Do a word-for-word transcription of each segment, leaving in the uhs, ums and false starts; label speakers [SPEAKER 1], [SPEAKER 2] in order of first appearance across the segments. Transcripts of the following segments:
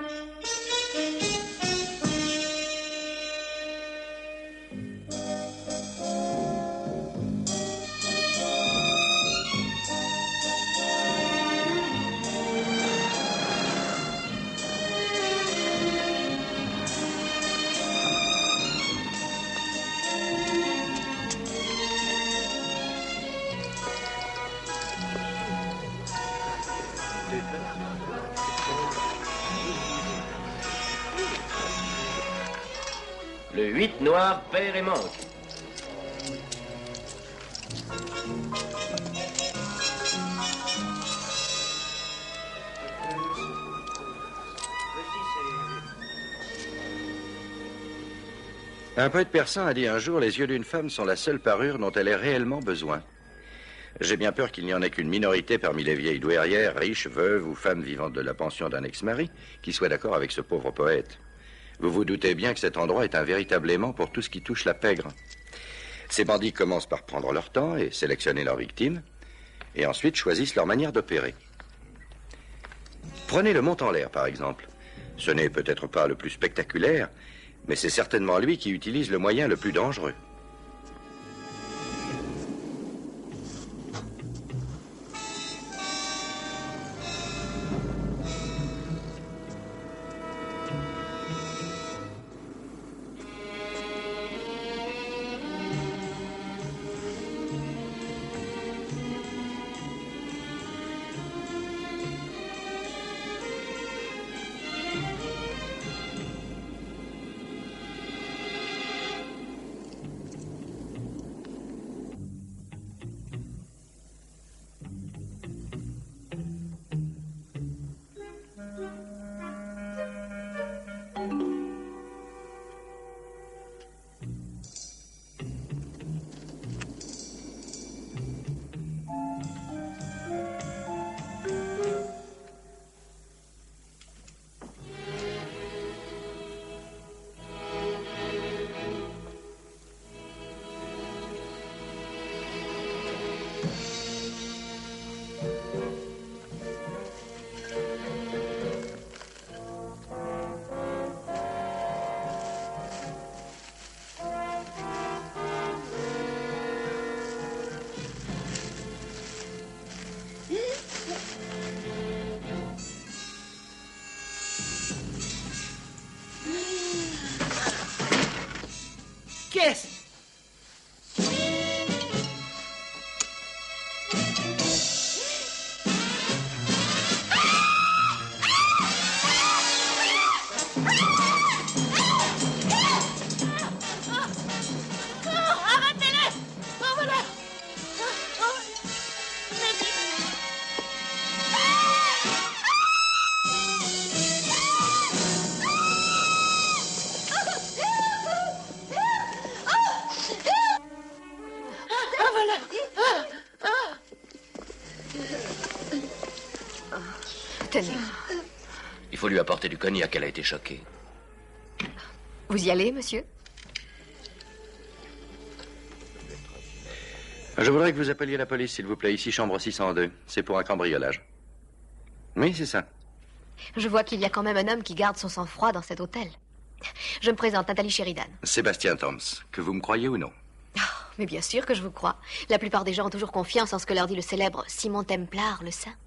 [SPEAKER 1] Le huit noir perd et manque.
[SPEAKER 2] Un poète persan a dit un jour, les yeux d'une femme sont la seule parure dont elle ait réellement besoin. J'ai bien peur qu'il n'y en ait qu'une minorité parmi les vieilles douairières, riches, veuves ou femmes vivant de la pension d'un ex-mari, qui soient d'accord avec ce pauvre poète. Vous vous doutez bien que cet endroit est un véritable aimant pour tout ce qui touche la pègre. Ces bandits commencent par prendre leur temps et sélectionner leurs victimes, et ensuite choisissent leur manière d'opérer. Prenez le Montanlaire, par exemple. Ce n'est peut-être pas le plus spectaculaire, mais c'est certainement lui qui utilise le moyen le plus dangereux.
[SPEAKER 3] Qu'est-ce?
[SPEAKER 4] Tenez.
[SPEAKER 1] Il faut lui apporter du cognac, elle a été choquée.
[SPEAKER 4] Vous y allez, monsieur?
[SPEAKER 2] Je voudrais que vous appeliez la police, s'il vous plaît. Ici, chambre six cent deux. C'est pour un cambriolage. Oui, c'est ça.
[SPEAKER 4] Je vois qu'il y a quand même un homme qui garde son sang-froid dans cet hôtel. Je me présente, Nathalie Sheridan.
[SPEAKER 2] Sébastien Thoms, que vous me croyez ou non?
[SPEAKER 4] Oh, mais bien sûr que je vous crois. La plupart des gens ont toujours confiance en ce que leur dit le célèbre Simon Templar, le saint.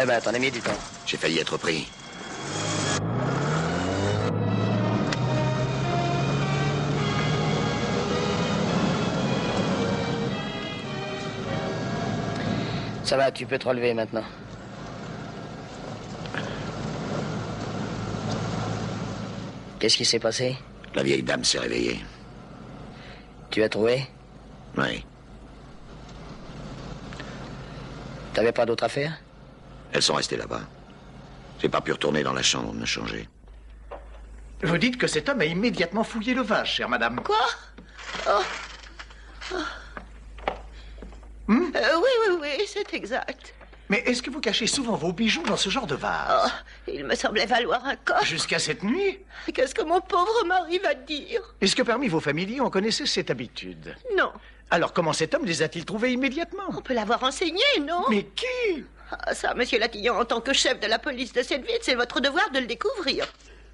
[SPEAKER 5] Eh ben, t'en as mis du temps.
[SPEAKER 2] J'ai failli être pris.
[SPEAKER 5] Ça va, tu peux te relever maintenant. Qu'est-ce qui s'est passé?
[SPEAKER 2] La vieille dame s'est réveillée.
[SPEAKER 5] Tu as trouvé?
[SPEAKER 2] Oui.
[SPEAKER 5] T'avais pas d'autre affaire?
[SPEAKER 2] Elles sont restées là-bas. J'ai pas pu retourner dans la chambre me changer.
[SPEAKER 3] Vous dites que cet homme a immédiatement fouillé le vase, chère madame.
[SPEAKER 6] Quoi? Oh. Oh.
[SPEAKER 3] Hmm?
[SPEAKER 6] Euh, oui, oui, oui, c'est exact.
[SPEAKER 3] Mais est-ce que vous cachez souvent vos bijoux dans ce genre de vase?
[SPEAKER 6] Oh, il me semblait valoir un coffre.
[SPEAKER 3] Jusqu'à cette nuit?
[SPEAKER 6] Qu'est-ce que mon pauvre mari va dire?
[SPEAKER 3] Est-ce que parmi vos familiers, on connaissait cette habitude?
[SPEAKER 6] Non.
[SPEAKER 3] Alors comment cet homme les a-t-il trouvés immédiatement?
[SPEAKER 6] On peut l'avoir renseigné, non?
[SPEAKER 3] Mais qui?
[SPEAKER 6] Ah, ça, monsieur Latillon, en tant que chef de la police de cette ville, c'est votre devoir de le découvrir.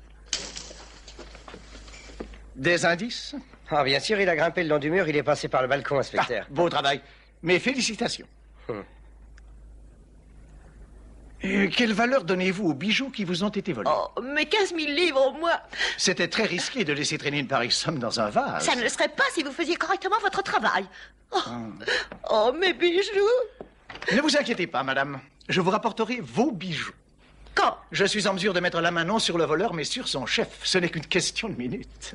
[SPEAKER 3] Des indices?
[SPEAKER 5] Ah, bien sûr, il a grimpé le long du mur, il est passé par le balcon, inspecteur.
[SPEAKER 3] Ah, beau travail. Mes félicitations.
[SPEAKER 5] Hum.
[SPEAKER 3] Et quelle valeur donnez-vous aux bijoux qui vous ont été volés?
[SPEAKER 6] Oh, mais quinze mille livres au moins.
[SPEAKER 3] C'était très risqué de laisser traîner une pareille somme dans un vase.
[SPEAKER 6] Ça ne le serait pas si vous faisiez correctement votre travail. Oh, oh mes bijoux.
[SPEAKER 3] Ne vous inquiétez pas, madame. Je vous rapporterai vos bijoux.
[SPEAKER 6] Quand?
[SPEAKER 3] Je suis en mesure de mettre la main non sur le voleur, mais sur son chef. Ce n'est qu'une question de minutes.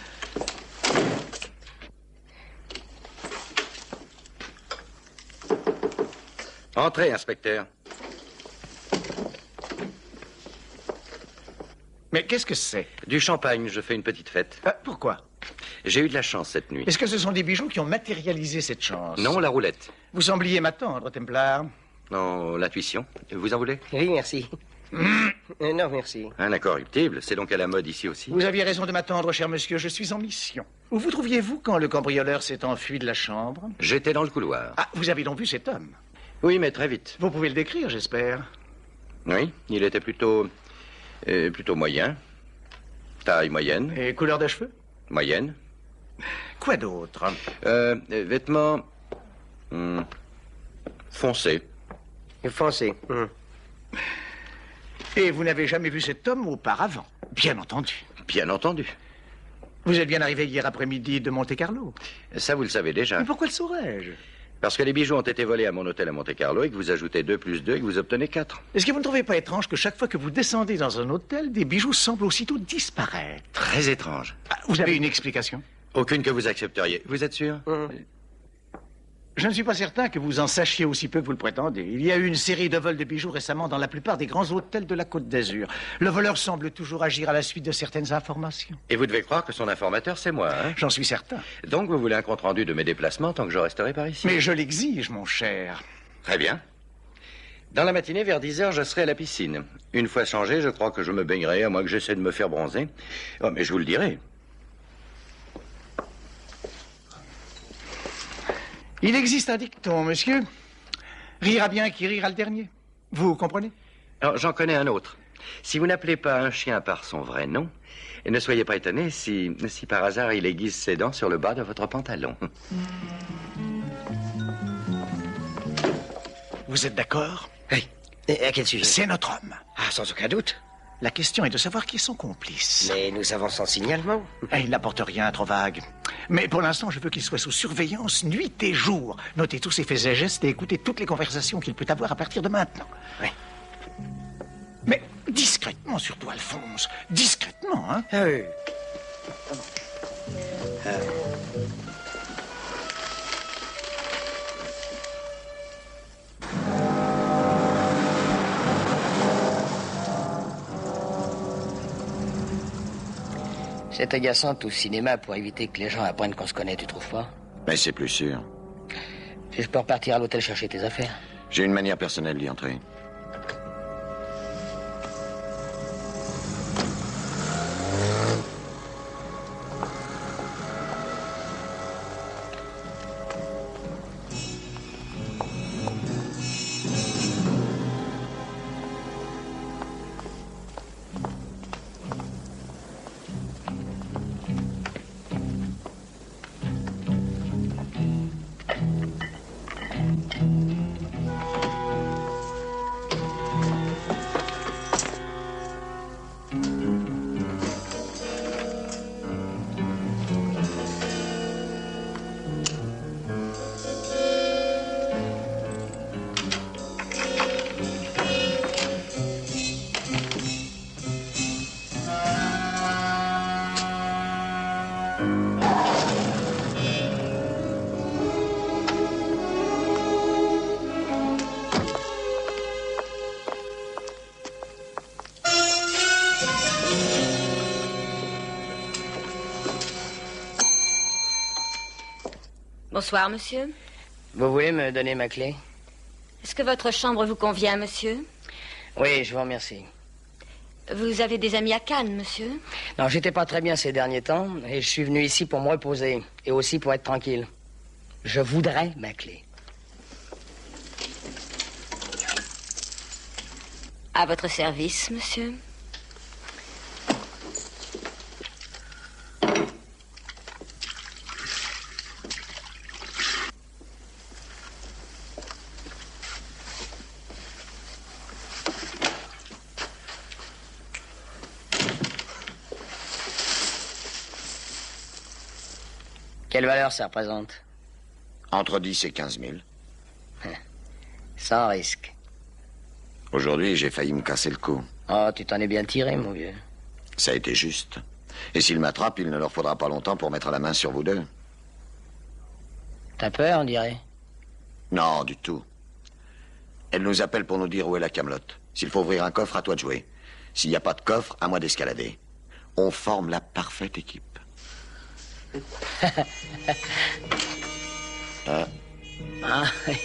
[SPEAKER 2] Entrez, inspecteur.
[SPEAKER 3] Mais qu'est-ce que c'est?
[SPEAKER 2] Du champagne, je fais une petite fête.
[SPEAKER 3] Ah, pourquoi?
[SPEAKER 2] J'ai eu de la chance cette nuit.
[SPEAKER 3] Est-ce que ce sont des bijoux qui ont matérialisé cette chance?
[SPEAKER 2] Non, la roulette.
[SPEAKER 3] Vous sembliez m'attendre, Templar.
[SPEAKER 2] Non, l'intuition. Vous en voulez?
[SPEAKER 5] Oui, merci. Euh, non, merci.
[SPEAKER 2] Un incorruptible, c'est donc à la mode ici aussi.
[SPEAKER 3] Vous aviez raison de m'attendre, cher monsieur, je suis en mission. Où vous trouviez-vous quand le cambrioleur s'est enfui de la chambre?
[SPEAKER 2] J'étais dans le couloir.
[SPEAKER 3] Ah, vous avez donc vu cet homme?
[SPEAKER 2] Oui, mais très vite.
[SPEAKER 3] Vous pouvez le décrire, j'espère.
[SPEAKER 2] Oui, il était plutôt... euh, plutôt moyen. Taille moyenne.
[SPEAKER 3] Et couleur de cheveux?
[SPEAKER 2] Moyenne.
[SPEAKER 3] Quoi d'autre?
[SPEAKER 2] Euh, euh, vêtements... hum, foncés.
[SPEAKER 5] Foncé. Hum.
[SPEAKER 3] Et vous n'avez jamais vu cet homme auparavant? Bien entendu.
[SPEAKER 2] Bien entendu.
[SPEAKER 3] Vous êtes bien arrivé hier après-midi de Monte-Carlo.
[SPEAKER 2] Ça, vous le savez déjà.
[SPEAKER 3] Mais pourquoi le saurais-je?
[SPEAKER 2] Parce que les bijoux ont été volés à mon hôtel à Monte-Carlo et que vous ajoutez deux plus deux et que vous obtenez quatre.
[SPEAKER 3] Est-ce que vous ne trouvez pas étrange que chaque fois que vous descendez dans un hôtel, des bijoux semblent aussitôt disparaître?
[SPEAKER 2] Très étrange.
[SPEAKER 3] Ah, vous avez une explication?
[SPEAKER 2] Aucune que vous accepteriez. Vous êtes sûr?
[SPEAKER 5] Hum.
[SPEAKER 3] Je ne suis pas certain que vous en sachiez aussi peu que vous le prétendez. Il y a eu une série de vols de bijoux récemment dans la plupart des grands hôtels de la Côte d'Azur. Le voleur semble toujours agir à la suite de certaines informations.
[SPEAKER 2] Et vous devez croire que son informateur, c'est moi, hein?
[SPEAKER 3] J'en suis certain.
[SPEAKER 2] Donc vous voulez un compte-rendu de mes déplacements tant que je resterai par ici?
[SPEAKER 3] Mais je l'exige, mon cher.
[SPEAKER 2] Très bien. Dans la matinée, vers dix heures, je serai à la piscine. Une fois changé, je crois que je me baignerai, à moins que j'essaie de me faire bronzer. Oh, mais je vous le dirai.
[SPEAKER 3] Il existe un dicton, monsieur. Rira bien qui rira le dernier. Vous comprenez?
[SPEAKER 2] Alors, j'en connais un autre. Si vous n'appelez pas un chien par son vrai nom, ne soyez pas étonné si, si par hasard il aiguise ses dents sur le bas de votre pantalon.
[SPEAKER 3] Vous êtes d'accord?
[SPEAKER 5] Oui. Et à quel sujet?
[SPEAKER 3] C'est notre homme.
[SPEAKER 5] Ah, sans aucun doute.
[SPEAKER 3] La question est de savoir qui est son complice.
[SPEAKER 5] Mais nous avons son signalement.
[SPEAKER 3] Ah, il n'apporte rien, trop vague. Mais pour l'instant, je veux qu'il soit sous surveillance nuit et jour. Notez tous ses faits et gestes et écoutez toutes les conversations qu'il peut avoir à partir de maintenant.
[SPEAKER 5] Oui.
[SPEAKER 3] Mais discrètement, surtout, Alphonse. Discrètement, hein?
[SPEAKER 5] Ah oui. Ah. C'est agaçant tout cinéma pour éviter que les gens apprennent qu'on se connaît, tu trouves pas?
[SPEAKER 2] Mais c'est plus sûr.
[SPEAKER 5] Si je peux repartir à l'hôtel chercher tes affaires.
[SPEAKER 2] J'ai une manière personnelle d'y entrer.
[SPEAKER 7] Bonsoir, monsieur.
[SPEAKER 5] Vous voulez me donner ma clé?
[SPEAKER 7] Est-ce que votre chambre vous convient, monsieur?
[SPEAKER 5] Oui, je vous remercie.
[SPEAKER 7] Vous avez des amis à Cannes, monsieur?
[SPEAKER 5] Non, j'étais pas très bien ces derniers temps et je suis venu ici pour me reposer et aussi pour être tranquille. Je voudrais ma clé.
[SPEAKER 7] À votre service, monsieur.
[SPEAKER 5] Quelle valeur ça représente?
[SPEAKER 8] Entre dix et quinze mille.
[SPEAKER 5] Sans risque.
[SPEAKER 8] Aujourd'hui, j'ai failli me casser le cou.
[SPEAKER 5] Oh, tu t'en es bien tiré, mon vieux.
[SPEAKER 8] Ça a été juste. Et s'ils m'attrapent, il ne leur faudra pas longtemps pour mettre la main sur vous deux.
[SPEAKER 5] T'as peur, on dirait?
[SPEAKER 8] Non, du tout. Elle nous appelle pour nous dire où est la camelote. S'il faut ouvrir un coffre, à toi de jouer. S'il n'y a pas de coffre, à moi d'escalader. On forme la parfaite équipe. Hein?
[SPEAKER 5] Ah, oui.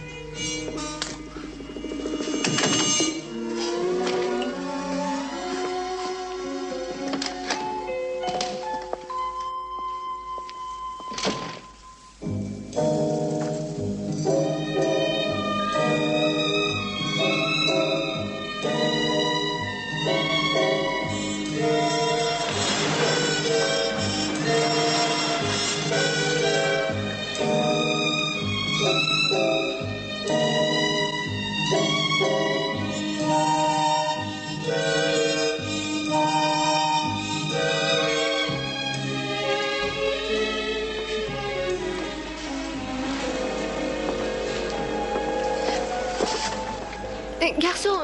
[SPEAKER 4] Garçon...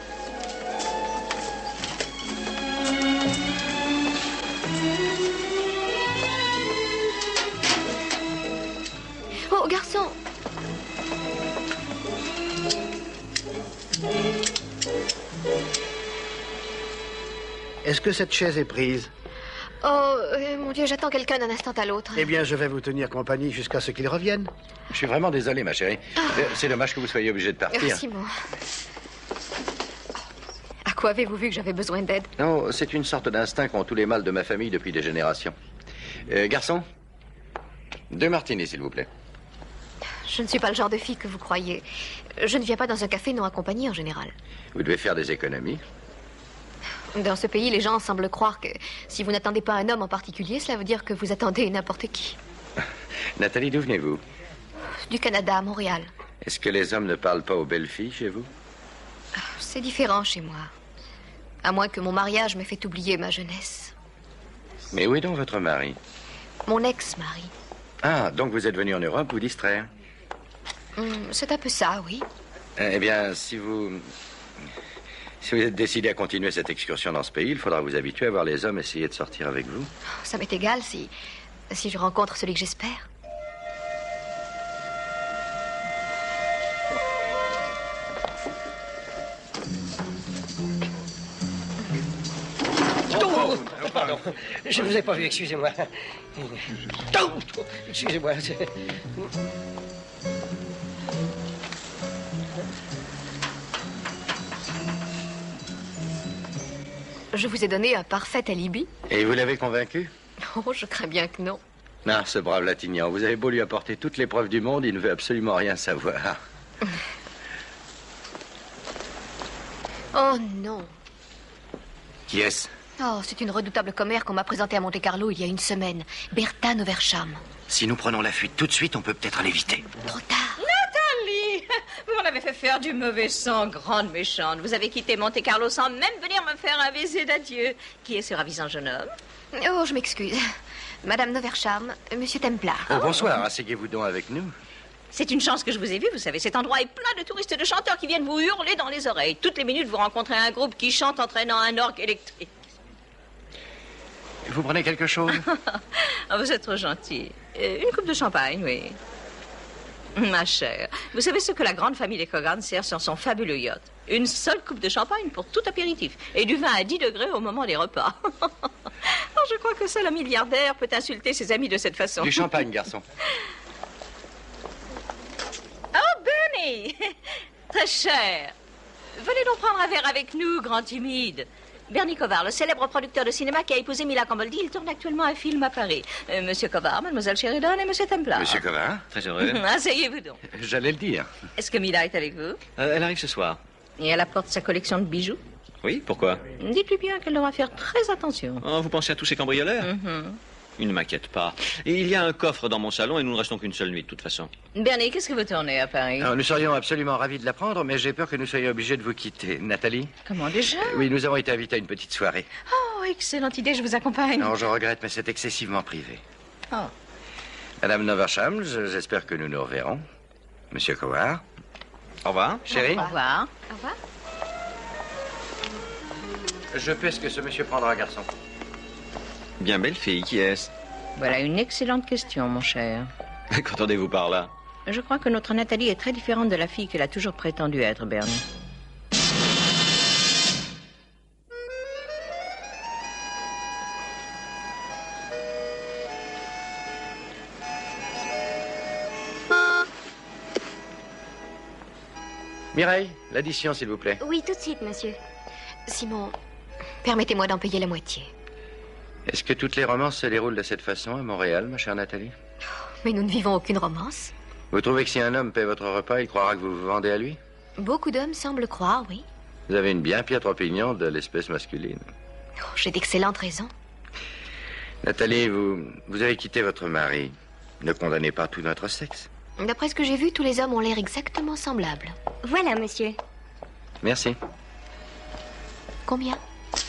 [SPEAKER 4] Oh, garçon...
[SPEAKER 3] Est-ce que cette chaise est prise?
[SPEAKER 4] Oh, euh, mon Dieu, j'attends quelqu'un d'un instant à l'autre.
[SPEAKER 3] Eh bien, je vais vous tenir compagnie jusqu'à ce qu'il revienne.
[SPEAKER 2] Je suis vraiment désolé, ma chérie.
[SPEAKER 4] Ah.
[SPEAKER 2] C'est dommage que vous soyez obligé de partir.
[SPEAKER 4] Euh, Simon... À quoi avez-vous vu que j'avais besoin d'aide?
[SPEAKER 2] Non, c'est une sorte d'instinct qu'ont tous les mâles de ma famille depuis des générations. Euh, garçon, deux martinis, s'il vous plaît.
[SPEAKER 4] Je ne suis pas le genre de fille que vous croyez. Je ne viens pas dans un café non accompagné en général.
[SPEAKER 2] Vous devez faire des économies.
[SPEAKER 4] Dans ce pays, les gens semblent croire que si vous n'attendez pas un homme en particulier, cela veut dire que vous attendez n'importe qui.
[SPEAKER 2] Nathalie, d'où venez-vous?
[SPEAKER 4] Du Canada à Montréal.
[SPEAKER 2] Est-ce que les hommes ne parlent pas aux belles filles chez vous?
[SPEAKER 4] C'est différent chez moi. À moins que mon mariage m'ait fait oublier ma jeunesse.
[SPEAKER 2] Mais où est donc votre mari?
[SPEAKER 4] Mon ex-mari.
[SPEAKER 2] Ah, donc vous êtes venu en Europe vous distraire?
[SPEAKER 4] Hum, c'est un peu ça, oui.
[SPEAKER 2] Eh bien, si vous... Si vous êtes décidé à continuer cette excursion dans ce pays, il faudra vous habituer à voir les hommes essayer de sortir avec vous.
[SPEAKER 4] Ça m'est égal si... si je rencontre celui que j'espère.
[SPEAKER 5] Oh, pardon, je ne vous ai pas vu, excusez-moi. Oh, excusez-moi.
[SPEAKER 4] Je vous ai donné un parfait alibi.
[SPEAKER 2] Et vous l'avez convaincu?
[SPEAKER 4] Oh, je crains bien que non.
[SPEAKER 2] Ah, ce brave Latignan, vous avez beau lui apporter toutes les preuves du monde, il ne veut absolument rien savoir.
[SPEAKER 4] Oh non.
[SPEAKER 2] Qui est-ce?
[SPEAKER 4] Oh, c'est une redoutable commère qu'on m'a présentée à Monte-Carlo il y a une semaine. Bertha Noversham.
[SPEAKER 2] Si nous prenons la fuite tout de suite, on peut peut-être l'éviter.
[SPEAKER 4] Trop tard.
[SPEAKER 7] Nathalie! Vous m'en avez fait faire du mauvais sang, grande méchante. Vous avez quitté Monte-Carlo sans même venir me faire un baiser d'adieu. Qui est ce ravissant jeune homme?
[SPEAKER 4] Oh, je m'excuse. Madame Noversham, Monsieur Templar.
[SPEAKER 2] Oh, bonsoir, asseyez-vous donc avec nous.
[SPEAKER 7] C'est une chance que je vous ai vu, vous savez. Cet endroit est plein de touristes et de chanteurs qui viennent vous hurler dans les oreilles. Toutes les minutes, vous rencontrez un groupe qui chante entraînant un orgue électrique.
[SPEAKER 2] Vous prenez quelque chose?
[SPEAKER 7] Oh, vous êtes trop gentil. Euh, une coupe de champagne, oui. Ma chère, vous savez ce que la grande famille des Cogan sert sur son fabuleux yacht? Une seule coupe de champagne pour tout apéritif. Et du vin à dix degrés au moment des repas. Oh, je crois que seul un milliardaire peut insulter ses amis de cette façon.
[SPEAKER 2] Du champagne, garçon.
[SPEAKER 7] Bernie! Très cher. Venez donc prendre un verre avec nous, grand timide. Bernie Kovar, le célèbre producteur de cinéma qui a épousé Mila Camboldi, il tourne actuellement un film à Paris. Euh, Monsieur Kovar, Mademoiselle Sheridan et Monsieur Templar.
[SPEAKER 2] Monsieur Kovar?
[SPEAKER 9] Très heureux.
[SPEAKER 7] Asseyez-vous donc.
[SPEAKER 2] J'allais le dire.
[SPEAKER 7] Est-ce que Mila est avec vous?
[SPEAKER 9] Euh, elle arrive ce soir.
[SPEAKER 7] Et elle apporte sa collection de bijoux?
[SPEAKER 9] Oui, pourquoi?
[SPEAKER 7] Dites-lui bien qu'elle devra faire très attention.
[SPEAKER 9] Oh, vous pensez à tous ces cambrioleurs?
[SPEAKER 7] Mm-hmm.
[SPEAKER 9] Il ne m'inquiète pas. Et il y a un coffre dans mon salon et nous ne restons qu'une seule nuit de toute façon.
[SPEAKER 7] Bernie, qu'est-ce que vous tournez à Paris?
[SPEAKER 2] Alors, nous serions absolument ravis de l'apprendre, mais j'ai peur que nous soyons obligés de vous quitter. Nathalie?
[SPEAKER 7] Comment déjà?
[SPEAKER 2] Oui, nous avons été invités à une petite soirée.
[SPEAKER 7] Oh, excellente idée, je vous accompagne.
[SPEAKER 2] Non, je regrette, mais c'est excessivement privé.
[SPEAKER 7] Oh.
[SPEAKER 2] Madame Noversham, j'espère que nous nous reverrons. Monsieur Kovar?
[SPEAKER 9] Au revoir.
[SPEAKER 2] Chérie?
[SPEAKER 7] Au revoir.
[SPEAKER 4] Au revoir.
[SPEAKER 2] Je peux, est-ce que ce monsieur prendra, garçon?
[SPEAKER 9] Bien belle fille, qui est-ce?
[SPEAKER 7] Voilà une excellente question, mon cher.
[SPEAKER 9] Qu'entendez-vous par là?
[SPEAKER 7] Je crois que notre Nathalie est très différente de la fille qu'elle a toujours prétendu être, Bernie.
[SPEAKER 2] Mireille, l'addition, s'il vous plaît.
[SPEAKER 4] Oui, tout de suite, monsieur. Simon, permettez-moi d'en payer la moitié.
[SPEAKER 2] Est-ce que toutes les romances se déroulent de cette façon à Montréal, ma chère Nathalie?
[SPEAKER 4] Mais nous ne vivons aucune romance.
[SPEAKER 2] Vous trouvez que si un homme paie votre repas, il croira que vous vous vendez à lui?
[SPEAKER 4] Beaucoup d'hommes semblent croire, oui.
[SPEAKER 2] Vous avez une bien piètre opinion de l'espèce masculine.
[SPEAKER 4] Oh, j'ai d'excellentes raisons.
[SPEAKER 2] Nathalie, vous, vous avez quitté votre mari. Ne condamnez pas tout notre sexe.
[SPEAKER 4] D'après ce que j'ai vu, tous les hommes ont l'air exactement semblables.
[SPEAKER 10] Voilà, monsieur.
[SPEAKER 2] Merci.
[SPEAKER 4] Combien?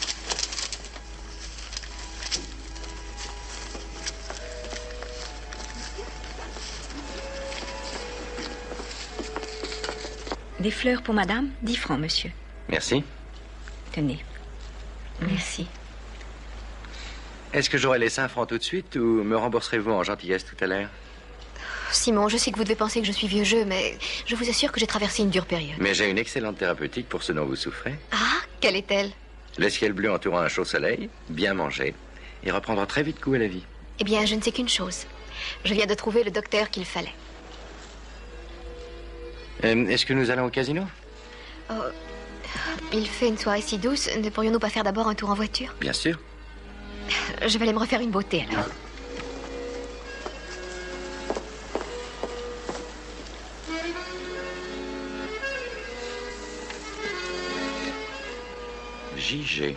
[SPEAKER 10] Des fleurs pour madame, dix francs, monsieur.
[SPEAKER 2] Merci.
[SPEAKER 10] Tenez.
[SPEAKER 4] Merci.
[SPEAKER 2] Est-ce que j'aurai les cinq francs tout de suite ou me rembourserez-vous en gentillesse tout à l'heure?
[SPEAKER 4] Simon, je sais que vous devez penser que je suis vieux jeu, mais je vous assure que j'ai traversé une dure période.
[SPEAKER 2] Mais j'ai une excellente thérapeutique pour ce dont vous souffrez.
[SPEAKER 4] Ah, quelle est-elle?
[SPEAKER 2] Le ciel bleu entourant un chaud soleil, bien manger, et reprendre très vite goût à la vie.
[SPEAKER 4] Eh bien, je ne sais qu'une chose. Je viens de trouver le docteur qu'il fallait.
[SPEAKER 2] Euh, Est-ce que nous allons au casino?
[SPEAKER 4] Oh, il fait une soirée si douce, ne pourrions-nous pas faire d'abord un tour en voiture?
[SPEAKER 2] Bien sûr.
[SPEAKER 4] Je vais aller me refaire une beauté, alors.
[SPEAKER 2] J G.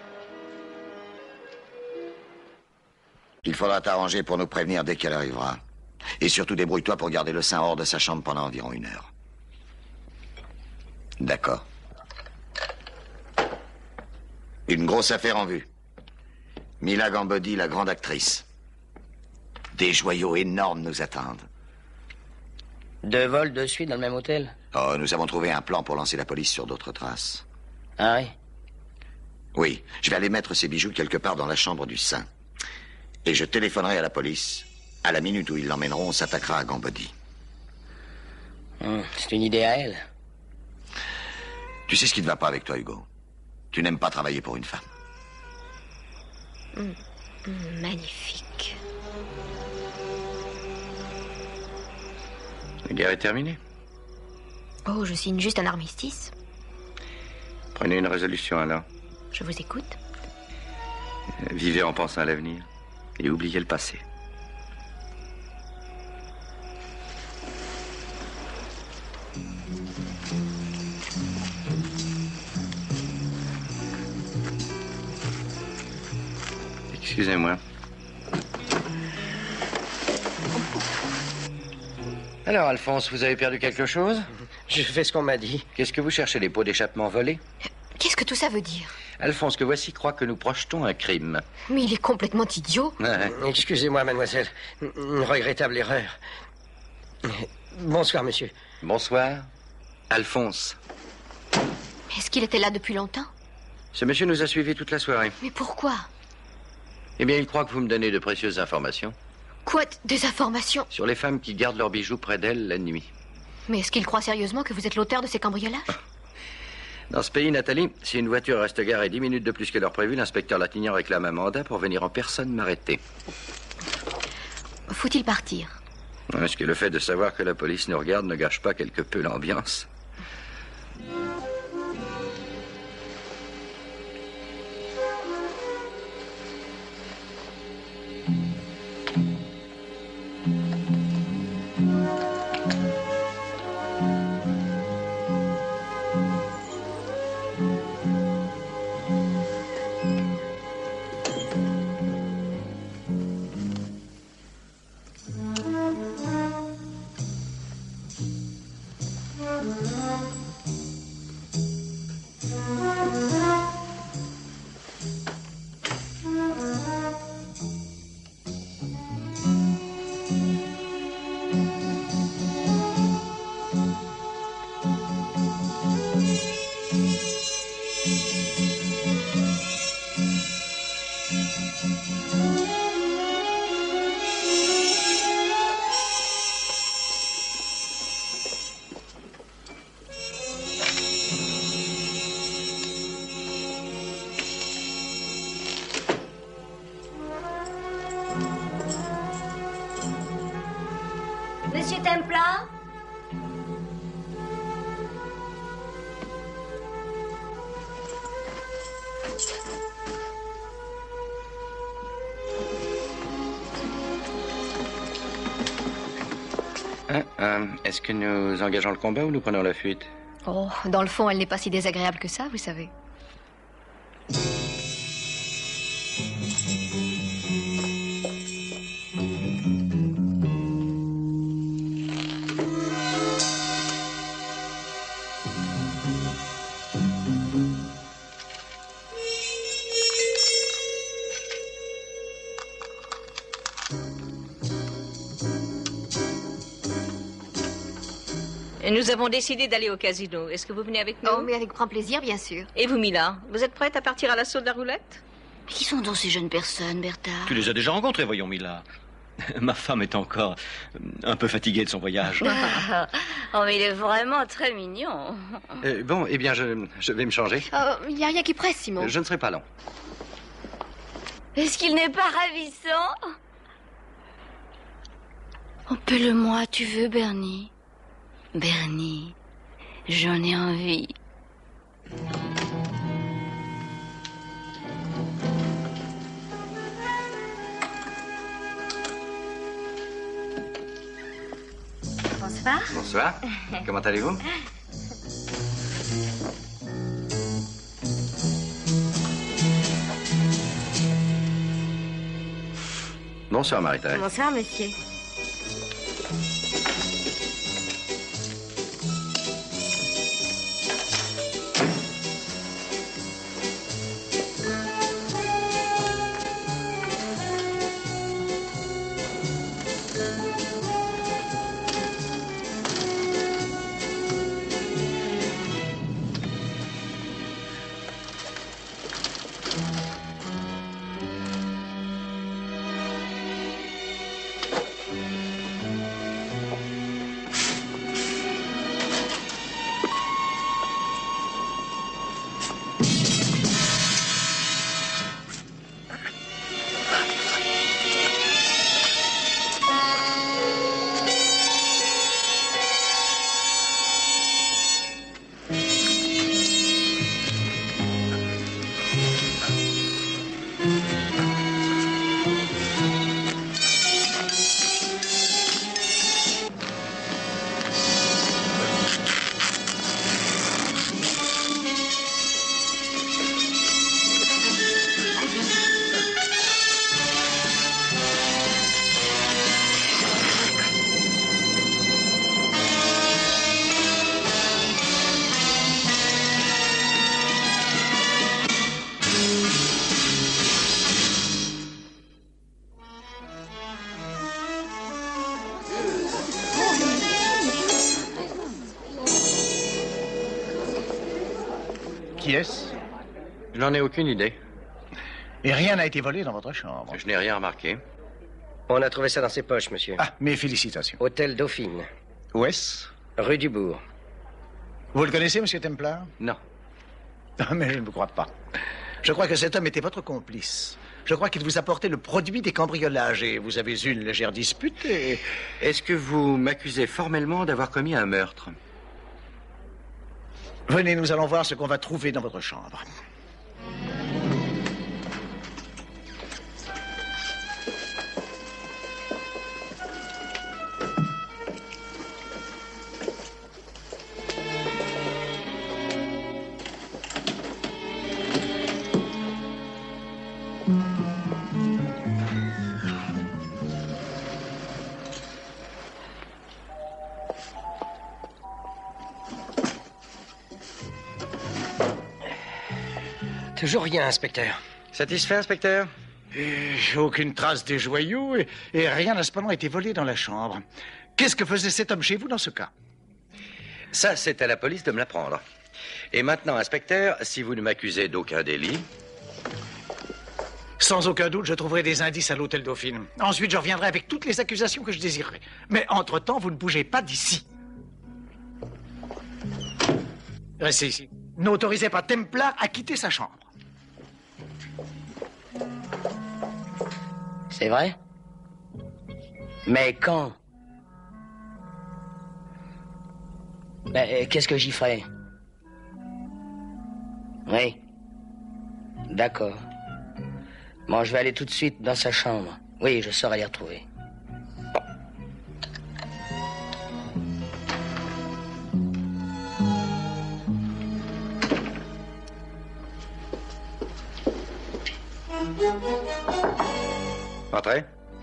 [SPEAKER 8] Il faudra t'arranger pour nous prévenir dès qu'elle arrivera. Et surtout, débrouille-toi pour garder le sein hors de sa chambre pendant environ une heure. D'accord. Une grosse affaire en vue. Mila Camboldi, la grande actrice. Des joyaux énormes nous attendent.
[SPEAKER 5] Deux vols de suite dans le même hôtel?
[SPEAKER 8] Oh, nous avons trouvé un plan pour lancer la police sur d'autres traces.
[SPEAKER 5] Ah oui?
[SPEAKER 8] Oui, je vais aller mettre ces bijoux quelque part dans la chambre du saint. Et je téléphonerai à la police. À la minute où ils l'emmèneront, on s'attaquera à Camboldi.
[SPEAKER 5] Hum, c'est une idée à elle.
[SPEAKER 8] Tu sais ce qui ne va pas avec toi, Hugo? Tu n'aimes pas travailler pour une femme.
[SPEAKER 4] Mmh, mmh, magnifique.
[SPEAKER 2] La guerre est terminée.
[SPEAKER 4] Oh, je signe juste un armistice.
[SPEAKER 2] Prenez une résolution alors.
[SPEAKER 4] Je vous écoute.
[SPEAKER 2] Vivez en pensant à l'avenir et oubliez le passé. Excusez-moi. Alors, Alphonse, vous avez perdu quelque chose?
[SPEAKER 5] Je fais ce qu'on m'a dit.
[SPEAKER 2] Qu'est-ce que vous cherchez, les pots d'échappement volés?
[SPEAKER 4] Qu'est-ce que tout ça veut dire?
[SPEAKER 2] Alphonse, que voici croit que nous projetons un crime.
[SPEAKER 4] Mais il est complètement idiot.
[SPEAKER 2] Ouais.
[SPEAKER 5] Excusez-moi, mademoiselle. Une regrettable erreur. Bonsoir, monsieur.
[SPEAKER 2] Bonsoir. Alphonse.
[SPEAKER 4] Est-ce qu'il était là depuis longtemps?
[SPEAKER 2] Ce monsieur nous a suivis toute la soirée.
[SPEAKER 4] Mais pourquoi?
[SPEAKER 2] Eh bien, il croit que vous me donnez de précieuses informations.
[SPEAKER 4] Quoi? Des informations?
[SPEAKER 2] Sur les femmes qui gardent leurs bijoux près d'elles la nuit.
[SPEAKER 4] Mais est-ce qu'il croit sérieusement que vous êtes l'auteur de ces cambriolages?
[SPEAKER 2] Dans ce pays, Nathalie, si une voiture reste garée dix minutes de plus que l'heure prévue, l'inspecteur Latignan réclame un mandat pour venir en personne m'arrêter.
[SPEAKER 4] Faut-il partir?
[SPEAKER 2] Est-ce que le fait de savoir que la police nous regarde ne gâche pas quelque peu l'ambiance?
[SPEAKER 11] Monsieur Templar?
[SPEAKER 2] Hein, euh, Est-ce que nous engageons le combat ou nous prenons la fuite?
[SPEAKER 4] Oh, dans le fond, elle n'est pas si désagréable que ça, vous savez.
[SPEAKER 7] Nous avons décidé d'aller au casino. Est-ce que vous venez avec nous?
[SPEAKER 4] Oh, mais avec grand plaisir, bien sûr.
[SPEAKER 7] Et vous, Mila, vous êtes prête à partir à l'assaut de la roulette?
[SPEAKER 11] Qui sont donc ces jeunes personnes, Bertha?
[SPEAKER 9] Tu les as déjà rencontrés, voyons, Mila. Ma femme est encore un peu fatiguée de son voyage.
[SPEAKER 11] Oh, mais il est vraiment très mignon.
[SPEAKER 2] Euh, bon, eh bien, je, je vais me changer.
[SPEAKER 4] Oh, il n'y a rien qui presse, Simon.
[SPEAKER 2] Je ne serai pas long.
[SPEAKER 11] Est-ce qu'il n'est pas ravissant? Appelle-moi, tu veux, Bernie? Bernie, j'en ai envie.
[SPEAKER 10] Bonsoir.
[SPEAKER 2] Bonsoir. Comment allez-vous? Bonsoir, Marie-Thérèse.
[SPEAKER 10] Bonsoir, monsieur.
[SPEAKER 3] Qui est-ce?
[SPEAKER 2] Je n'en ai aucune idée.
[SPEAKER 3] Et rien n'a été volé dans votre chambre?
[SPEAKER 2] Je n'ai rien remarqué.
[SPEAKER 12] On a trouvé ça dans ses poches, monsieur.
[SPEAKER 3] Ah, mes félicitations.
[SPEAKER 12] Hôtel Dauphine.
[SPEAKER 3] Où est-ce?
[SPEAKER 12] Rue du Bourg.
[SPEAKER 3] Vous le connaissez, monsieur Templar?
[SPEAKER 2] Non.
[SPEAKER 3] Ah, mais je ne vous crois pas. Je crois que cet homme était votre complice. Je crois qu'il vous apportait le produit des cambriolages et vous avez eu une légère dispute et...
[SPEAKER 2] Est-ce que vous m'accusez formellement d'avoir commis un meurtre?
[SPEAKER 3] Venez, nous allons voir ce qu'on va trouver dans votre chambre.
[SPEAKER 12] Toujours rien, inspecteur.
[SPEAKER 2] Satisfait, inspecteur?
[SPEAKER 3] Et aucune trace des joyaux et, et rien n'a cependant été volé dans la chambre. Qu'est-ce que faisait cet homme chez vous dans ce cas?
[SPEAKER 2] Ça, c'est à la police de me l'apprendre. Et maintenant, inspecteur, si vous ne m'accusez d'aucun délit...
[SPEAKER 3] Sans aucun doute, je trouverai des indices à l'hôtel Dauphine. Ensuite, je reviendrai avec toutes les accusations que je désirerai. Mais entre-temps, vous ne bougez pas d'ici. Restez ici. N'autorisez pas Templar à quitter sa chambre.
[SPEAKER 5] C'est vrai? Mais quand? Ben, qu'est-ce que j'y ferai? Oui. D'accord. Bon, je vais aller tout de suite dans sa chambre. Oui, je saurai les retrouver.
[SPEAKER 2] Entrez.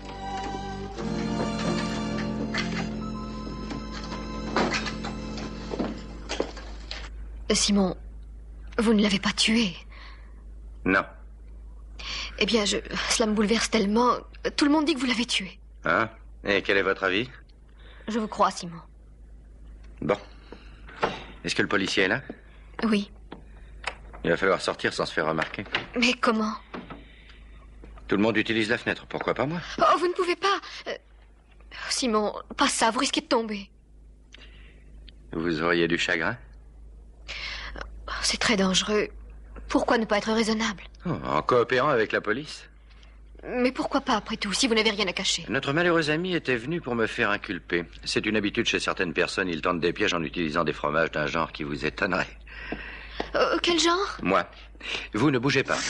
[SPEAKER 4] Simon, vous ne l'avez pas tué.
[SPEAKER 2] Non.
[SPEAKER 4] Eh bien, je... cela me bouleverse tellement. Tout le monde dit que vous l'avez tué.
[SPEAKER 2] Hein? Et quel est votre avis?
[SPEAKER 4] Je vous crois, Simon.
[SPEAKER 2] Bon. Est-ce que le policier est là?
[SPEAKER 4] Oui.
[SPEAKER 2] Il va falloir sortir sans se faire remarquer.
[SPEAKER 4] Mais comment?
[SPEAKER 2] Tout le monde utilise la fenêtre, pourquoi pas moi?
[SPEAKER 4] Oh, vous ne pouvez pas. Euh... Simon, pas ça, vous risquez de tomber.
[SPEAKER 2] Vous auriez du chagrin?
[SPEAKER 4] C'est très dangereux. Pourquoi ne pas être raisonnable?
[SPEAKER 2] Oh, en coopérant avec la police?
[SPEAKER 4] Mais pourquoi pas, après tout, si vous n'avez rien à cacher?
[SPEAKER 2] Notre malheureux ami était venu pour me faire inculper. C'est une habitude chez certaines personnes, ils tentent des pièges en utilisant des fromages d'un genre qui vous étonnerait.
[SPEAKER 4] Euh, quel genre?
[SPEAKER 2] Moi. Vous ne bougez pas.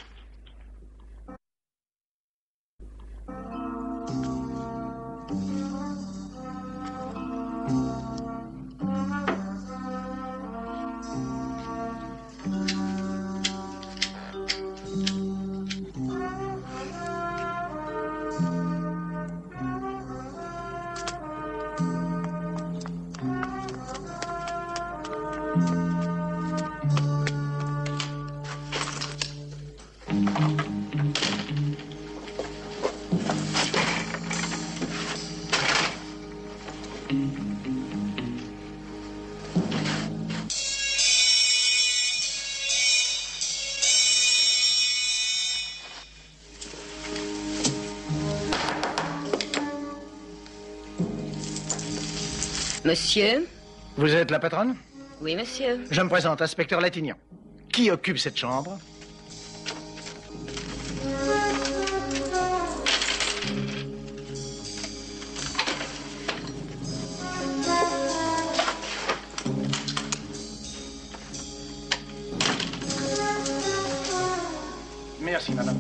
[SPEAKER 5] Monsieur?
[SPEAKER 3] Vous êtes la patronne?
[SPEAKER 5] Oui, monsieur.
[SPEAKER 3] Je me présente, inspecteur Latignan. Qui occupe cette chambre? Merci, madame.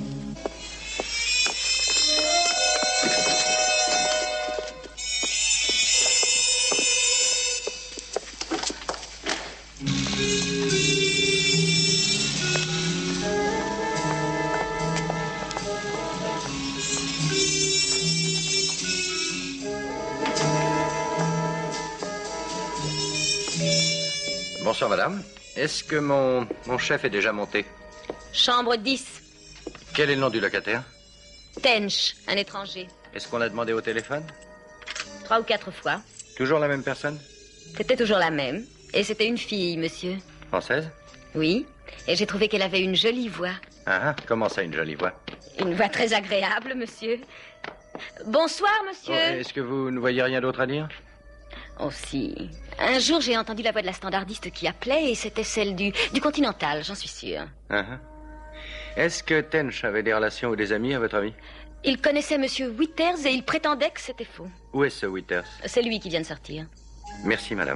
[SPEAKER 2] Bonsoir, madame. Est-ce que mon, mon chef est déjà monté?
[SPEAKER 7] Chambre dix.
[SPEAKER 2] Quel est le nom du locataire?
[SPEAKER 7] Tench, un étranger.
[SPEAKER 2] Est-ce qu'on l'a demandé au téléphone?
[SPEAKER 7] Trois ou quatre fois.
[SPEAKER 2] Toujours la même personne?
[SPEAKER 7] C'était toujours la même. Et c'était une fille, monsieur.
[SPEAKER 2] Française?
[SPEAKER 7] Oui. Et j'ai trouvé qu'elle avait une jolie voix.
[SPEAKER 2] Ah, ah, comment ça, une jolie voix?
[SPEAKER 7] Une voix très agréable, monsieur. Bonsoir, monsieur.
[SPEAKER 2] Oh, est-ce que vous ne voyez rien d'autre à dire?
[SPEAKER 7] Oh, si. Un jour, j'ai entendu la voix de la standardiste qui appelait et c'était celle du, du Continental, j'en suis sûre.
[SPEAKER 2] Ah, ah. Est-ce que Tench avait des relations ou des amis, à votre avis?
[SPEAKER 4] Il connaissait Monsieur Withers et il prétendait que c'était faux.
[SPEAKER 2] Où est ce Withers?
[SPEAKER 4] C'est lui qui vient de sortir.
[SPEAKER 2] Merci, madame.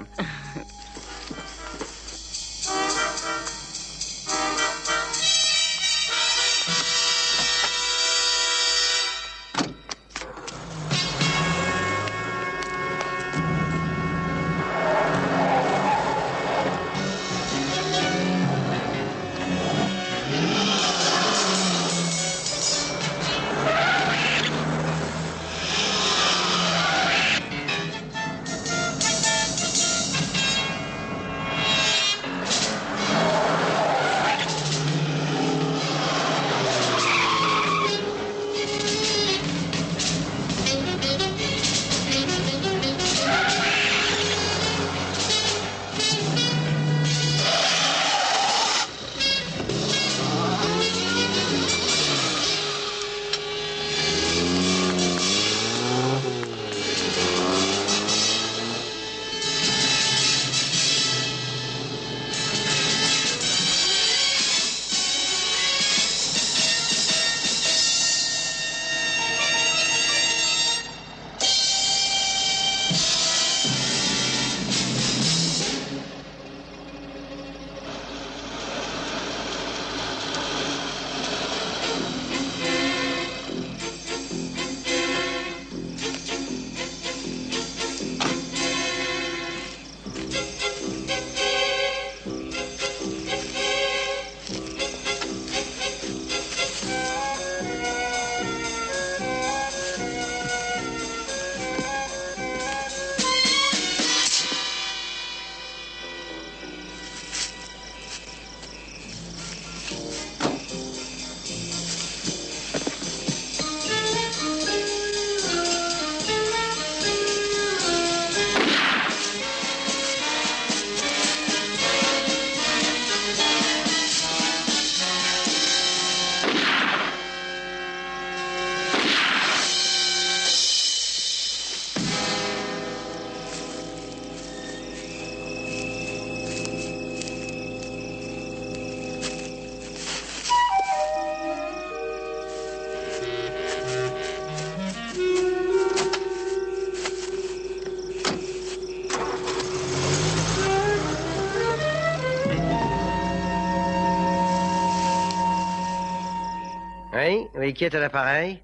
[SPEAKER 12] Oui, oui, qui est à l'appareil?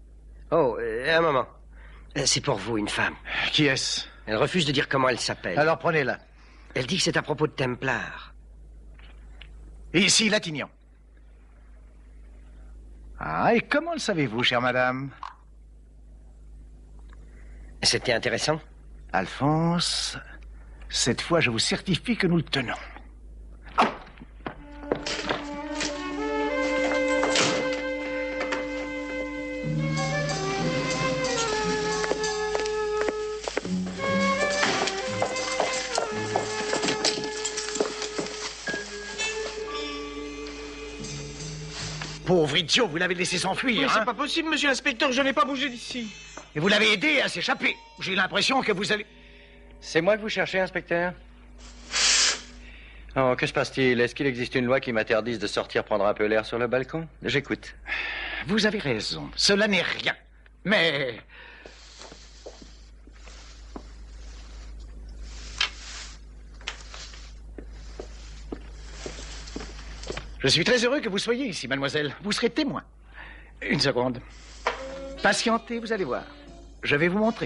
[SPEAKER 12] Oh, euh, un moment. Euh, C'est pour vous, une femme.
[SPEAKER 3] Qui est-ce?
[SPEAKER 12] Elle refuse de dire comment elle s'appelle.
[SPEAKER 3] Alors prenez-la.
[SPEAKER 12] Elle dit que c'est à propos de Templar.
[SPEAKER 3] Et ici, Latignon. Ah, et comment le savez-vous, chère madame?
[SPEAKER 12] C'était intéressant.
[SPEAKER 3] Alphonse, cette fois, je vous certifie que nous le tenons. Pauvre idiot, vous l'avez laissé s'enfuir.
[SPEAKER 13] Mais
[SPEAKER 3] hein?
[SPEAKER 13] c'est pas possible, monsieur l'inspecteur, je n'ai pas bougé d'ici.
[SPEAKER 3] Et vous l'avez aidé à s'échapper. J'ai l'impression que vous avez...
[SPEAKER 2] C'est moi que vous cherchez, inspecteur? Oh, que se passe-t-il? Est-ce qu'il existe une loi qui m'interdise de sortir prendre un peu l'air sur le balcon? J'écoute.
[SPEAKER 3] Vous avez raison. Cela n'est rien. Mais... Je suis très heureux que vous soyez ici, mademoiselle. Vous serez témoin. Une seconde. Patientez, vous allez voir. Je vais vous montrer.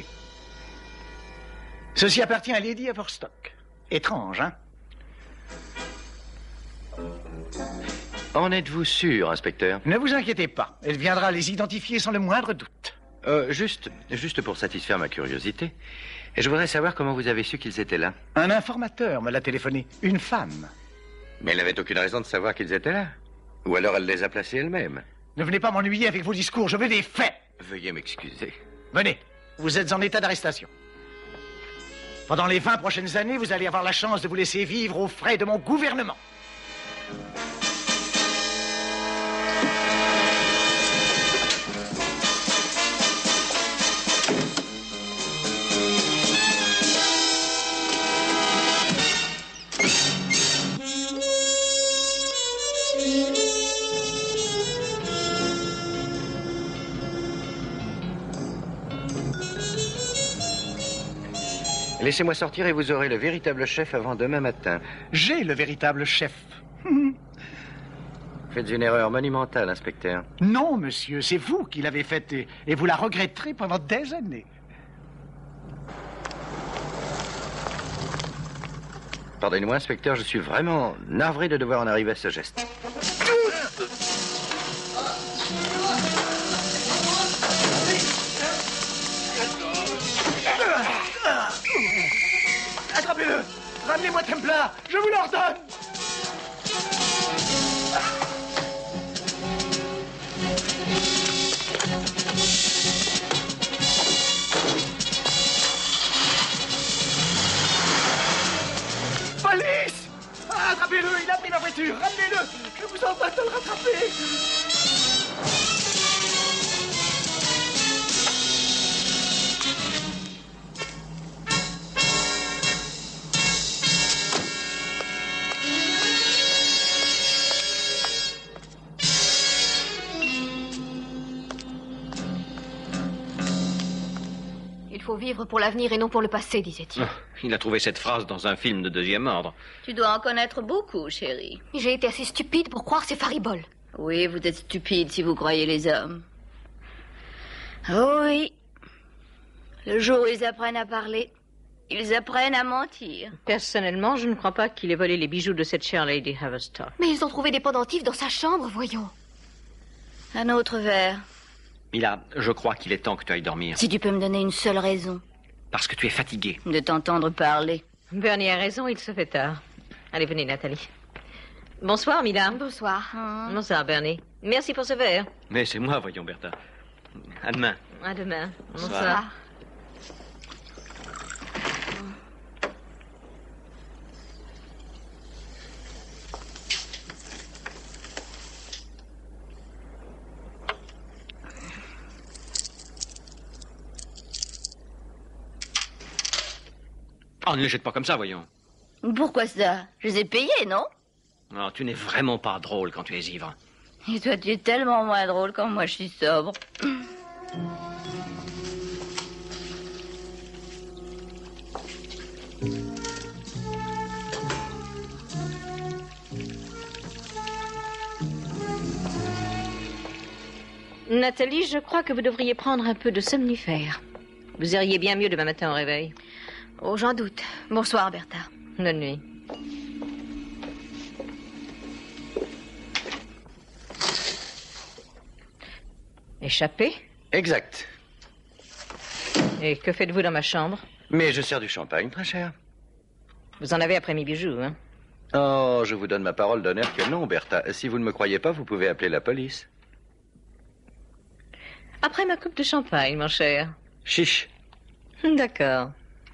[SPEAKER 3] Ceci appartient à Lady Everstock. Étrange, hein?
[SPEAKER 2] En êtes-vous sûr, inspecteur?
[SPEAKER 3] Ne vous inquiétez pas. Elle viendra les identifier sans le moindre doute.
[SPEAKER 2] Euh, juste, juste pour satisfaire ma curiosité, je voudrais savoir comment vous avez su qu'ils étaient là.
[SPEAKER 3] Un informateur me l'a téléphoné. Une femme.
[SPEAKER 2] Mais elle n'avait aucune raison de savoir qu'ils étaient là. Ou alors elle les a placés elle-même.
[SPEAKER 3] Ne venez pas m'ennuyer avec vos discours. Je veux des faits.
[SPEAKER 2] Veuillez m'excuser.
[SPEAKER 3] Venez. Vous êtes en état d'arrestation. Pendant les vingt prochaines années, vous allez avoir la chance de vous laisser vivre aux frais de mon gouvernement.
[SPEAKER 2] Laissez-moi sortir et vous aurez le véritable chef avant demain matin.
[SPEAKER 3] J'ai le véritable chef.
[SPEAKER 2] Faites une erreur monumentale, inspecteur.
[SPEAKER 3] Non, monsieur, c'est vous qui l'avez faite et, et vous la regretterez pendant des années.
[SPEAKER 2] Pardonnez-moi, inspecteur, je suis vraiment navré de devoir en arriver à ce geste.
[SPEAKER 3] Attrapez-le! Ramenez-moi Templar! Je vous l'ordonne! Police! Attrapez-le! Il a pris ma voiture! Ramenez-le! Je vous ordonne de le rattraper!
[SPEAKER 4] Il faut vivre pour l'avenir et non pour le passé, disait-il.
[SPEAKER 9] Oh, il a trouvé cette phrase dans un film de deuxième ordre.
[SPEAKER 11] Tu dois en connaître beaucoup, chérie.
[SPEAKER 4] J'ai été assez stupide pour croire ces fariboles.
[SPEAKER 11] Oui, vous êtes stupide si vous croyez les hommes. Oh oui. Le jour où ils apprennent à parler, ils apprennent à mentir.
[SPEAKER 7] Personnellement, je ne crois pas qu'il ait volé les bijoux de cette chère Lady Haverstock.
[SPEAKER 4] Mais ils ont trouvé des pendentifs dans sa chambre, voyons.
[SPEAKER 11] Un autre verre.
[SPEAKER 9] Mila, je crois qu'il est temps que tu ailles dormir.
[SPEAKER 11] Si tu peux me donner une seule raison.
[SPEAKER 9] Parce que tu es fatiguée.
[SPEAKER 11] De t'entendre parler.
[SPEAKER 7] Bernie a raison, il se fait tard. Allez, venez, Nathalie. Bonsoir, Mila.
[SPEAKER 4] Bonsoir.
[SPEAKER 7] Mmh. Bonsoir, Bernie. Merci pour ce verre.
[SPEAKER 9] Mais c'est moi, voyons, Bertha. À demain.
[SPEAKER 7] À demain.
[SPEAKER 9] Bonsoir.
[SPEAKER 7] Bonsoir.
[SPEAKER 9] Oh, ne les jette pas comme ça, voyons.
[SPEAKER 11] Pourquoi ça? Je les ai payés, non?
[SPEAKER 9] Non, tu n'es vraiment pas drôle quand tu es ivre.
[SPEAKER 11] Et toi, tu es tellement moins drôle quand moi je suis sobre.
[SPEAKER 7] Nathalie, je crois que vous devriez prendre un peu de somnifère. Vous iriez bien mieux demain matin au réveil.
[SPEAKER 4] Oh, j'en doute. Bonsoir, Bertha.
[SPEAKER 7] Bonne nuit. Échappé?
[SPEAKER 2] Exact.
[SPEAKER 7] Et que faites-vous dans ma chambre?
[SPEAKER 2] Mais je sers du champagne, très cher.
[SPEAKER 7] Vous en avez après mes bijoux, hein?
[SPEAKER 2] Oh, je vous donne ma parole d'honneur que non, Bertha. Si vous ne me croyez pas, vous pouvez appeler la police.
[SPEAKER 7] Après ma coupe de champagne, mon cher.
[SPEAKER 2] Chiche.
[SPEAKER 7] D'accord.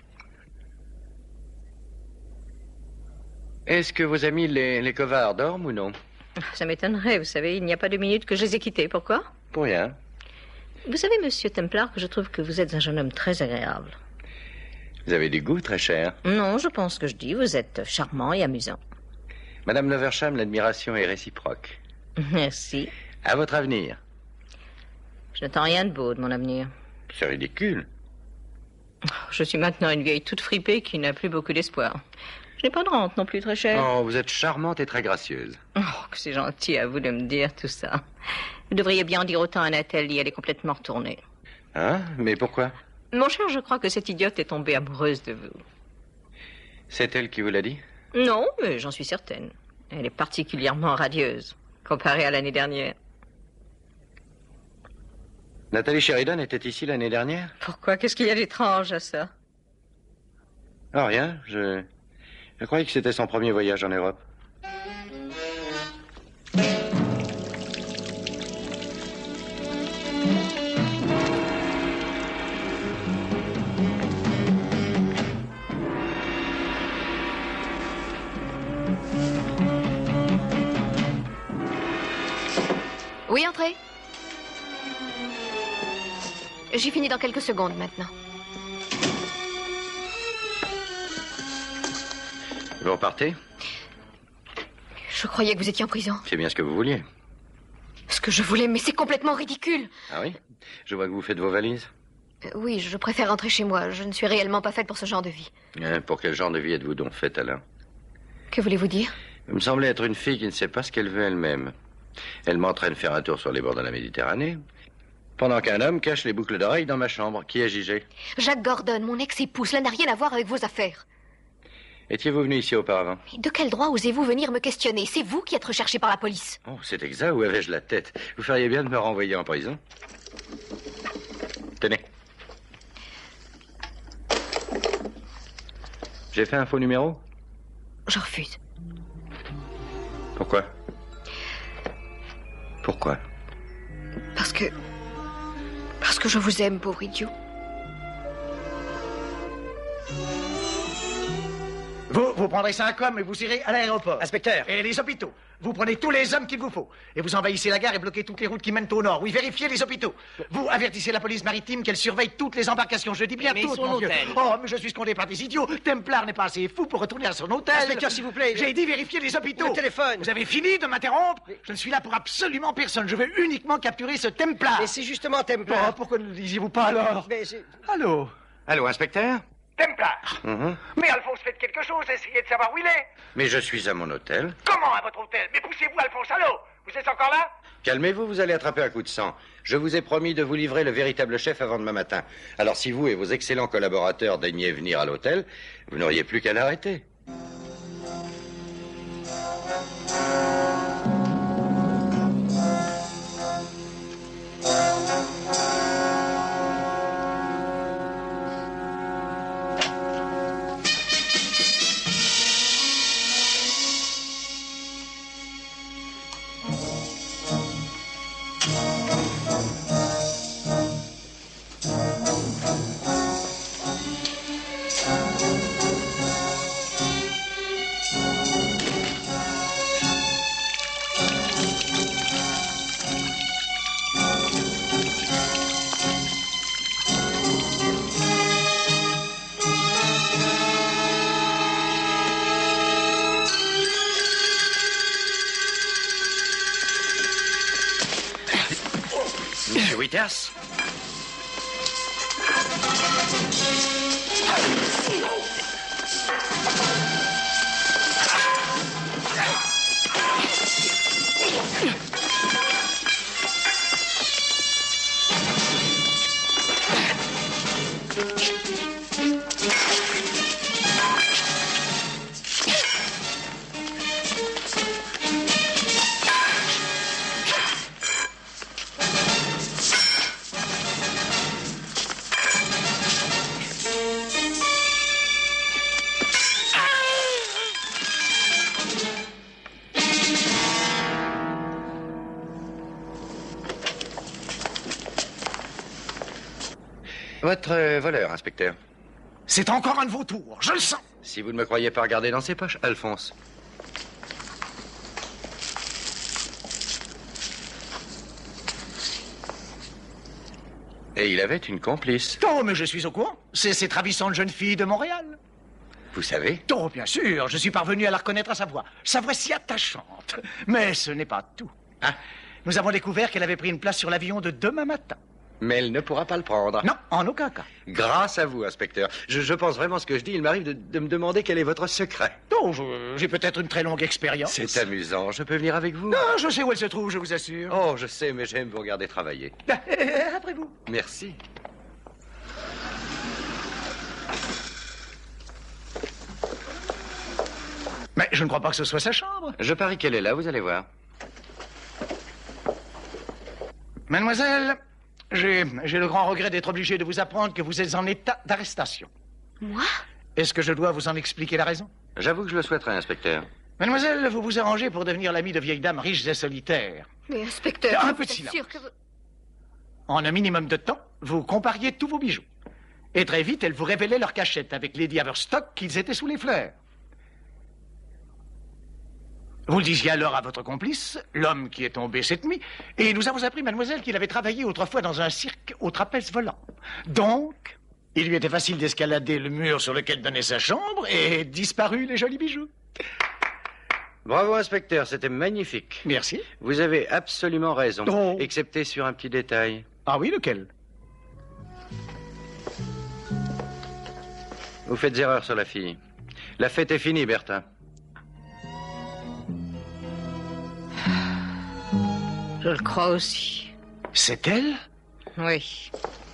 [SPEAKER 2] Est-ce que vos amis, les, les covards, dorment ou non?
[SPEAKER 7] Ça m'étonnerait, vous savez, il n'y a pas deux minutes que je les ai quittés. Pourquoi?
[SPEAKER 2] Pour rien.
[SPEAKER 7] Vous savez, monsieur Templar, que je trouve que vous êtes un jeune homme très agréable.
[SPEAKER 2] Vous avez du goût, très cher.
[SPEAKER 7] Non, je pense que je dis, vous êtes charmant et amusant.
[SPEAKER 2] Madame Leversham, l'admiration est réciproque.
[SPEAKER 7] Merci.
[SPEAKER 2] À votre avenir.
[SPEAKER 7] Je n'attends rien de beau de mon avenir.
[SPEAKER 2] C'est ridicule.
[SPEAKER 7] Je suis maintenant une vieille toute fripée qui n'a plus beaucoup d'espoir. Je n'ai pas de rente non plus, très cher.
[SPEAKER 2] Oh, vous êtes charmante et très gracieuse.
[SPEAKER 7] Oh, que c'est gentil à vous de me dire tout ça. Vous devriez bien en dire autant à Nathalie, elle est complètement retournée.
[SPEAKER 2] Hein? Mais pourquoi?
[SPEAKER 7] Mon cher, je crois que cette idiote est tombée amoureuse de vous.
[SPEAKER 2] C'est elle qui vous l'a dit?
[SPEAKER 7] Non, mais j'en suis certaine. Elle est particulièrement radieuse, comparée à l'année dernière.
[SPEAKER 2] Nathalie Sheridan était ici l'année dernière?
[SPEAKER 7] Pourquoi? Qu'est-ce qu'il y a d'étrange à ça?
[SPEAKER 2] Oh, rien. Je... Je croyais que c'était son premier voyage en Europe.
[SPEAKER 4] Oui, entrez. J'ai fini dans quelques secondes maintenant.
[SPEAKER 2] Vous repartez?
[SPEAKER 4] Je croyais que vous étiez en prison.
[SPEAKER 2] C'est bien ce que vous vouliez.
[SPEAKER 4] Ce que je voulais, mais c'est complètement ridicule.
[SPEAKER 2] Ah oui? Je vois que vous faites vos valises.
[SPEAKER 4] Euh, oui, je préfère rentrer chez moi. Je ne suis réellement pas faite pour ce genre de vie.
[SPEAKER 2] Euh, pour quel genre de vie êtes-vous donc faite, Alain?
[SPEAKER 4] Que voulez-vous dire?
[SPEAKER 2] Vous me semblez être une fille qui ne sait pas ce qu'elle veut elle-même. Elle m'entraîne faire un tour sur les bords de la Méditerranée, pendant qu'un homme cache les boucles d'oreilles dans ma chambre. Qui est J-G?
[SPEAKER 4] Jacques Gordon, mon ex-époux. Cela n'a rien à voir avec vos affaires.
[SPEAKER 2] Étiez-vous venu ici auparavant?
[SPEAKER 4] De quel droit osez-vous venir me questionner? C'est vous qui êtes recherché par la police.
[SPEAKER 2] Oh, c'est exact. Où avais-je la tête? Vous feriez bien de me renvoyer en prison. Tenez. J'ai fait un faux numéro?
[SPEAKER 4] Je refuse.
[SPEAKER 2] Pourquoi? Pourquoi?
[SPEAKER 4] Parce que... Parce que je vous aime, pauvre idiot.
[SPEAKER 3] Vous, vous prendrez ça comme et vous irez à l'aéroport.
[SPEAKER 12] Inspecteur.
[SPEAKER 3] Et les hôpitaux. Vous prenez tous les hommes qu'il vous faut. Et vous envahissez la gare et bloquez toutes les routes qui mènent au nord. Oui, vérifiez les hôpitaux. Vous avertissez la police maritime qu'elle surveille toutes les embarcations. Je dis bien
[SPEAKER 12] Mais
[SPEAKER 3] toutes,
[SPEAKER 12] son
[SPEAKER 3] mon vieux.
[SPEAKER 12] hôtel.
[SPEAKER 3] Oh, mais je suis scondé par des idiots. Templar n'est pas assez fou pour retourner à son hôtel.
[SPEAKER 12] Inspecteur, s'il vous plaît.
[SPEAKER 3] J'ai dit vérifier les hôpitaux.
[SPEAKER 12] Le téléphone.
[SPEAKER 3] Vous avez fini de m'interrompre? Je ne suis là pour absolument personne. Je veux uniquement capturer ce Templar.
[SPEAKER 12] Mais c'est justement Templar.
[SPEAKER 3] Oh, pourquoi ne le disiez-vous pas alors?
[SPEAKER 12] Mais c'est...
[SPEAKER 3] Allô?
[SPEAKER 2] Allô, inspecteur?
[SPEAKER 3] Templar.
[SPEAKER 2] Mhm.
[SPEAKER 3] Mais Alphonse, faites quelque chose. Essayez de savoir où il est.
[SPEAKER 2] Mais je suis à mon hôtel.
[SPEAKER 3] Comment à votre hôtel? Mais poussez-vous, Alphonse. Allô? Vous êtes encore là?
[SPEAKER 2] Calmez-vous, vous allez attraper un coup de sang. Je vous ai promis de vous livrer le véritable chef avant demain matin. Alors si vous et vos excellents collaborateurs daigniez venir à l'hôtel, vous n'auriez plus qu'à l'arrêter. Monsieur Withers? Votre euh, voleur, inspecteur.
[SPEAKER 3] C'est encore un de vos tours, je le sens.
[SPEAKER 2] Si vous ne me croyez pas regarder dans ses poches, Alphonse. Et il avait une complice.
[SPEAKER 3] Oh, mais je suis au courant. C'est cette ravissante jeune fille de Montréal.
[SPEAKER 2] Vous savez?
[SPEAKER 3] Oh, bien sûr, je suis parvenu à la reconnaître à sa voix. Sa voix si attachante. Mais ce n'est pas tout.
[SPEAKER 2] Ah.
[SPEAKER 3] Nous avons découvert qu'elle avait pris une place sur l'avion de demain matin.
[SPEAKER 2] Mais elle ne pourra pas le prendre.
[SPEAKER 3] Non, en aucun cas.
[SPEAKER 2] Grâce à vous, inspecteur. Je, je pense vraiment ce que je dis. Il m'arrive de, de me demander quel est votre secret.
[SPEAKER 3] Oh, je- j'ai peut-être une très longue expérience.
[SPEAKER 2] C'est amusant. Je peux venir avec vous?
[SPEAKER 3] Non, je sais où elle se trouve, je vous assure.
[SPEAKER 2] Oh, je sais, mais j'aime vous regarder travailler.
[SPEAKER 3] Après vous.
[SPEAKER 2] Merci.
[SPEAKER 3] Mais je ne crois pas que ce soit sa chambre.
[SPEAKER 2] Je parie qu'elle est là, vous allez voir.
[SPEAKER 3] Mademoiselle, j'ai j'ai le grand regret d'être obligé de vous apprendre que vous êtes en état d'arrestation.
[SPEAKER 4] Moi?
[SPEAKER 3] Est-ce que je dois vous en expliquer la raison?
[SPEAKER 2] J'avoue que je le souhaiterais, inspecteur.
[SPEAKER 3] Mademoiselle, vous vous arrangez pour devenir l'amie de vieilles dames riches et solitaires.
[SPEAKER 4] Mais inspecteur,
[SPEAKER 3] Un peu de
[SPEAKER 4] vous êtes
[SPEAKER 3] silence.
[SPEAKER 4] sûr que vous...
[SPEAKER 3] En un minimum de temps, vous compariez tous vos bijoux. Et très vite, elle vous révélait leur cachette avec Lady Haverstock qu'ils étaient sous les fleurs. Vous le disiez alors à votre complice, l'homme qui est tombé cette nuit, et nous avons appris, mademoiselle, qu'il avait travaillé autrefois dans un cirque au trapèze volant. Donc, il lui était facile d'escalader le mur sur lequel donnait sa chambre et disparu les jolis bijoux.
[SPEAKER 2] Bravo, inspecteur, c'était magnifique.
[SPEAKER 3] Merci.
[SPEAKER 2] Vous avez absolument raison,
[SPEAKER 3] Oh.
[SPEAKER 2] excepté sur un petit détail.
[SPEAKER 3] Ah oui, lequel?
[SPEAKER 2] Vous faites erreur sur la fille. La fête est finie, Bertha.
[SPEAKER 7] Je le crois aussi.
[SPEAKER 3] C'est elle?
[SPEAKER 7] Oui.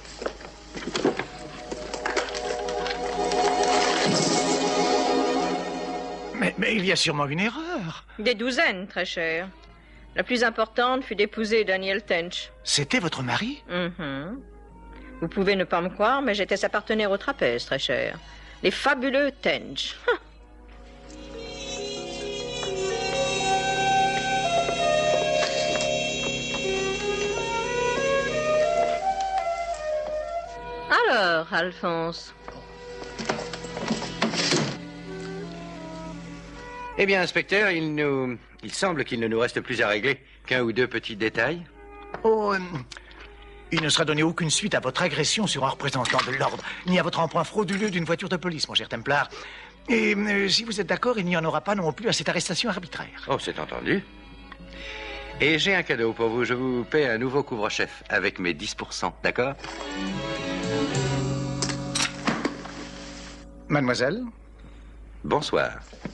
[SPEAKER 3] Mais, mais il y a sûrement une erreur.
[SPEAKER 7] Des douzaines, très cher. La plus importante fut d'épouser Daniel Tench.
[SPEAKER 3] C'était votre mari?
[SPEAKER 7] Mm-hmm. Vous pouvez ne pas me croire, mais j'étais sa partenaire au trapèze, très cher. Les fabuleux Tench. Alors, Alphonse?
[SPEAKER 2] Eh bien, inspecteur, il nous... Il semble qu'il ne nous reste plus à régler qu'un ou deux petits détails.
[SPEAKER 3] Oh, euh, il ne sera donné aucune suite à votre agression sur un représentant de l'ordre, ni à votre emprunt frauduleux d'une voiture de police, mon cher Templar. Et euh, si vous êtes d'accord, il n'y en aura pas non plus à cette arrestation arbitraire.
[SPEAKER 2] Oh, c'est entendu. Et j'ai un cadeau pour vous. Je vous paie un nouveau couvre-chef avec mes dix pour cent, d'accord?
[SPEAKER 3] Mademoiselle?
[SPEAKER 2] Bonsoir.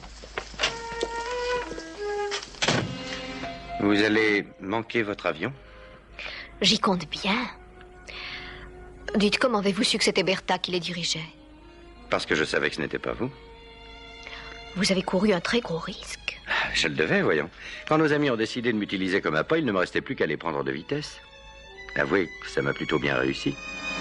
[SPEAKER 2] Vous allez manquer votre avion?
[SPEAKER 4] J'y compte bien. Dites, comment avez-vous su que c'était Bertha qui les dirigeait?
[SPEAKER 2] Parce que je savais que ce n'était pas vous.
[SPEAKER 4] Vous avez couru un très gros risque.
[SPEAKER 2] Je le devais, voyons. Quand nos amis ont décidé de m'utiliser comme appât, il ne me restait plus qu'à les prendre de vitesse. Avouez que ça m'a plutôt bien réussi.